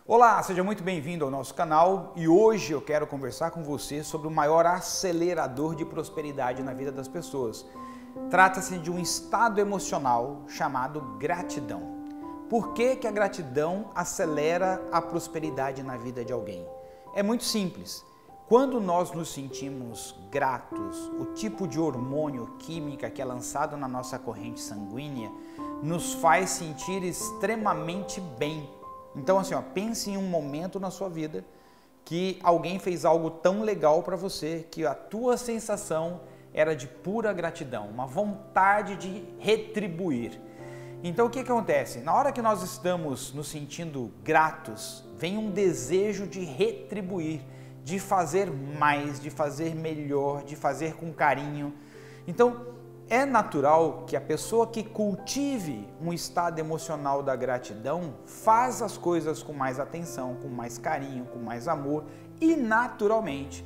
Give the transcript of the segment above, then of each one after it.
Olá, seja muito bem-vindo ao nosso canal e hoje eu quero conversar com você sobre o maior acelerador de prosperidade na vida das pessoas. Trata-se de um estado emocional chamado gratidão. Por que que a gratidão acelera a prosperidade na vida de alguém? É muito simples. Quando nós nos sentimos gratos, o tipo de hormônio química que é lançado na nossa corrente sanguínea nos faz sentir extremamente bem. Então assim, pense em um momento na sua vida que alguém fez algo tão legal para você que a tua sensação era de pura gratidão, uma vontade de retribuir. Então o que acontece? Na hora que nós estamos nos sentindo gratos, vem um desejo de retribuir, de fazer mais, de fazer melhor, de fazer com carinho. Então é natural que a pessoa que cultive um estado emocional da gratidão faz as coisas com mais atenção, com mais carinho, com mais amor e naturalmente,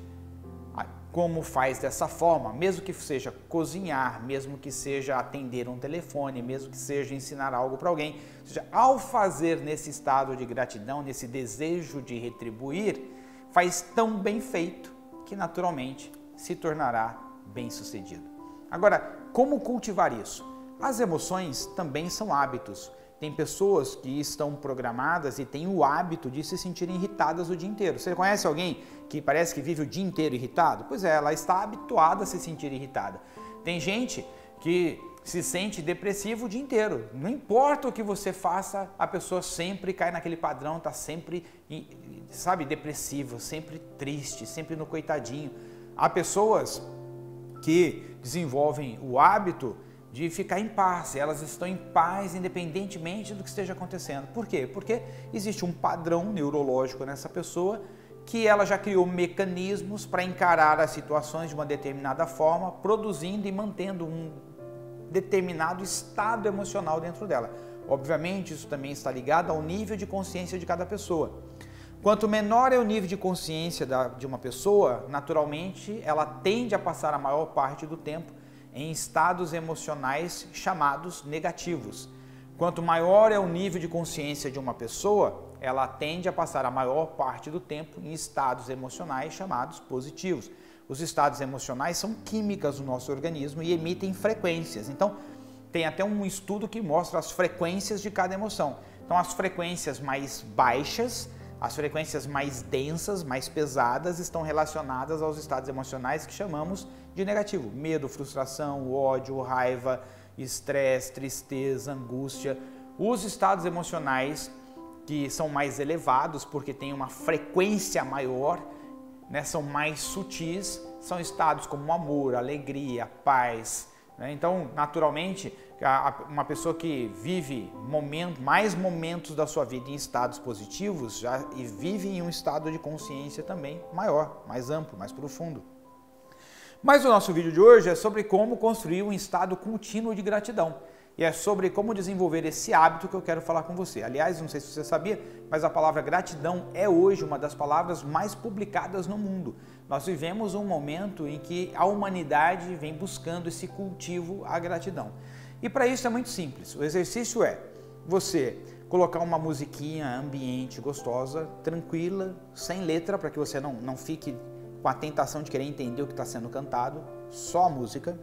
como faz dessa forma, mesmo que seja cozinhar, mesmo que seja atender um telefone, mesmo que seja ensinar algo para alguém, ou seja, ao fazer nesse estado de gratidão, nesse desejo de retribuir, faz tão bem feito que naturalmente se tornará bem-sucedido. Agora, como cultivar isso? As emoções também são hábitos. Tem pessoas que estão programadas e têm o hábito de se sentirem irritadas o dia inteiro. Você conhece alguém que parece que vive o dia inteiro irritado? Pois é, ela está habituada a se sentir irritada. Tem gente que se sente depressivo o dia inteiro. Não importa o que você faça, a pessoa sempre cai naquele padrão, está sempre, depressiva, sempre triste, sempre no coitadinho. Há pessoas que desenvolvem o hábito de ficar em paz, elas estão em paz independentemente do que esteja acontecendo. Por quê? Porque existe um padrão neurológico nessa pessoa que ela já criou mecanismos para encarar as situações de uma determinada forma, produzindo e mantendo um determinado estado emocional dentro dela. Obviamente, isso também está ligado ao nível de consciência de cada pessoa. Quanto menor é o nível de consciência de uma pessoa, naturalmente, ela tende a passar a maior parte do tempo em estados emocionais chamados negativos. Quanto maior é o nível de consciência de uma pessoa, ela tende a passar a maior parte do tempo em estados emocionais chamados positivos. Os estados emocionais são químicas do nosso organismo e emitem frequências. Então, tem até um estudo que mostra as frequências de cada emoção. Então, as frequências mais baixas, as frequências mais densas, mais pesadas, estão relacionadas aos estados emocionais que chamamos de negativo. Medo, frustração, ódio, raiva, estresse, tristeza, angústia. Os estados emocionais que são mais elevados, porque têm uma frequência maior, são mais sutis, são estados como amor, alegria, paz. Então, naturalmente, uma pessoa que vive mais momentos da sua vida em estados positivos e vive em um estado de consciência também maior, mais amplo, mais profundo. Mas o nosso vídeo de hoje é sobre como construir um estado contínuo de gratidão. E é sobre como desenvolver esse hábito que eu quero falar com você. Aliás, não sei se você sabia, mas a palavra gratidão é hoje uma das palavras mais publicadas no mundo. Nós vivemos um momento em que a humanidade vem buscando esse cultivo à gratidão. E para isso é muito simples. O exercício é você colocar uma musiquinha ambiente gostosa, tranquila, sem letra, para que você não fique com a tentação de querer entender o que está sendo cantado, só a música.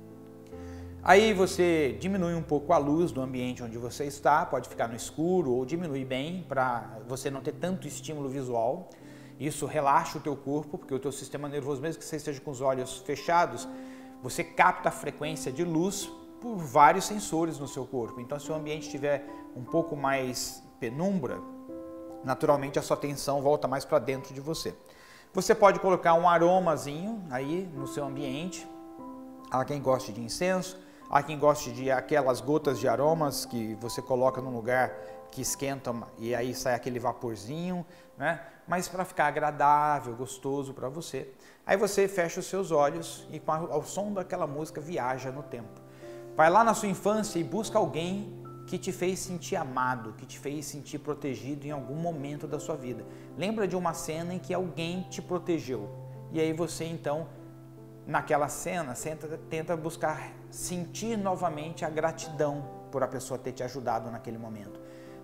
Aí você diminui um pouco a luz do ambiente onde você está, pode ficar no escuro ou diminuir bem para você não ter tanto estímulo visual. Isso relaxa o teu corpo, porque o teu sistema nervoso, mesmo que você esteja com os olhos fechados, você capta a frequência de luz por vários sensores no seu corpo. Então, se o ambiente estiver um pouco mais penumbra, naturalmente a sua atenção volta mais para dentro de você. Você pode colocar um aromazinho aí no seu ambiente. Há quem goste de incenso, há quem goste de aquelas gotas de aromas que você coloca num lugar que esquenta e aí sai aquele vaporzinho, Mas para ficar agradável, gostoso para você. Aí você fecha os seus olhos e ao som daquela música viaja no tempo. Vai lá na sua infância e busca alguém que te fez sentir amado, que te fez sentir protegido em algum momento da sua vida. Lembra de uma cena em que alguém te protegeu. E aí você então, naquela cena, tenta buscar sentir novamente a gratidão por a pessoa ter te ajudado naquele momento.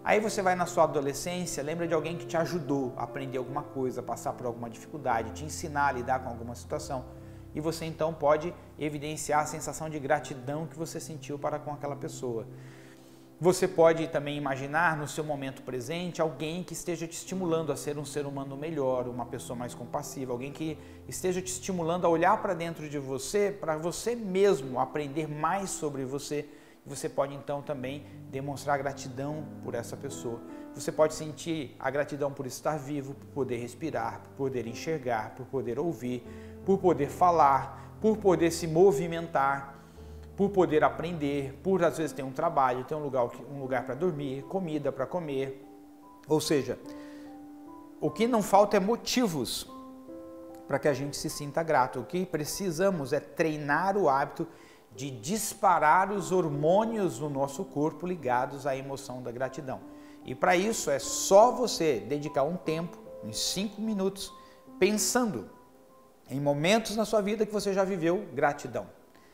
Aí você vai na sua adolescência, lembra de alguém que te ajudou a aprender alguma coisa, a passar por alguma dificuldade, te ensinar a lidar com alguma situação. E você então pode evidenciar a sensação de gratidão que você sentiu para com aquela pessoa. Você pode também imaginar no seu momento presente alguém que esteja te estimulando a ser um ser humano melhor, uma pessoa mais compassiva, alguém que esteja te estimulando a olhar para dentro de você, para você mesmo aprender mais sobre você. Você pode então também demonstrar gratidão por essa pessoa. Você pode sentir a gratidão por estar vivo, por poder respirar, por poder enxergar, por poder ouvir, por poder falar, por poder se movimentar, por poder aprender, por às vezes ter um trabalho, ter um lugar para dormir, comida para comer. Ou seja, o que não falta é motivos para que a gente se sinta grato. O que precisamos é treinar o hábito de disparar os hormônios no nosso corpo ligados à emoção da gratidão. E para isso é só você dedicar um tempo, uns 5 minutos, pensando em momentos na sua vida que você já viveu gratidão.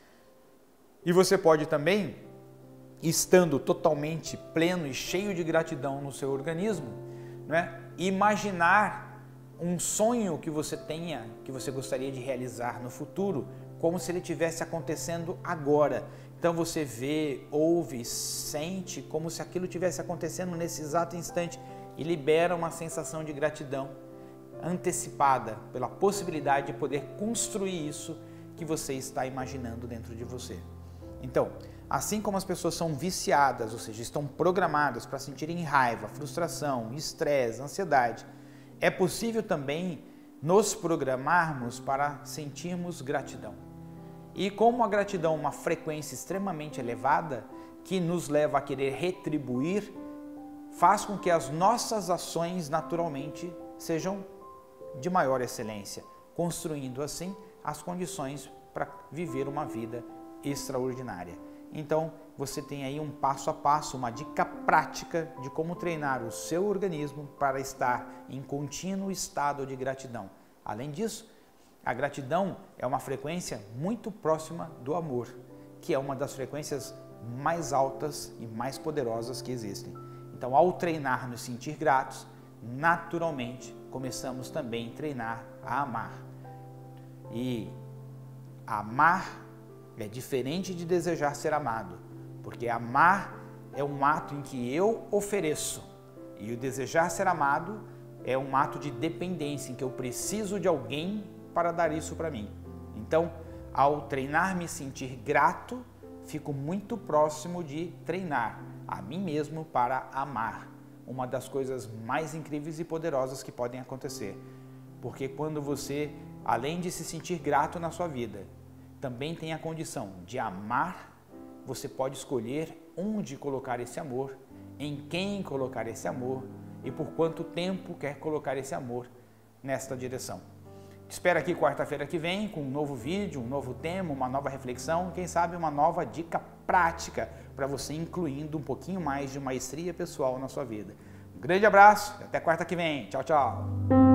E você pode também, estando totalmente pleno e cheio de gratidão no seu organismo, imaginar um sonho que você tenha, que você gostaria de realizar no futuro, como se ele estivesse acontecendo agora. Então você vê, ouve, sente como se aquilo estivesse acontecendo nesse exato instante e libera uma sensação de gratidão antecipada pela possibilidade de poder construir isso que você está imaginando dentro de você. Então, assim como as pessoas são viciadas, ou seja, estão programadas para sentirem raiva, frustração, estresse, ansiedade, é possível também nos programarmos para sentirmos gratidão. E como a gratidão é uma frequência extremamente elevada, que nos leva a querer retribuir, faz com que as nossas ações naturalmente sejam de maior excelência, construindo assim as condições para viver uma vida extraordinária. Então, você tem aí um passo a passo, uma dica prática de como treinar o seu organismo para estar em contínuo estado de gratidão. Além disso, a gratidão é uma frequência muito próxima do amor, que é uma das frequências mais altas e mais poderosas que existem. Então, ao treinar nos sentir gratos, naturalmente começamos também a treinar a amar. E amar é diferente de desejar ser amado, porque amar é um ato em que eu ofereço, e o desejar ser amado é um ato de dependência, em que eu preciso de alguém para dar isso para mim. Então, ao treinar me sentir grato, fico muito próximo de treinar a mim mesmo para amar. Uma das coisas mais incríveis e poderosas que podem acontecer. Porque quando você, além de se sentir grato na sua vida, também tem a condição de amar, você pode escolher onde colocar esse amor, em quem colocar esse amor e por quanto tempo quer colocar esse amor nesta direção. Te espero aqui quarta-feira que vem com um novo vídeo, um novo tema, uma nova reflexão, quem sabe uma nova dica prática para você incluindo um pouquinho mais de maestria pessoal na sua vida. Um grande abraço e até quarta que vem. Tchau, tchau!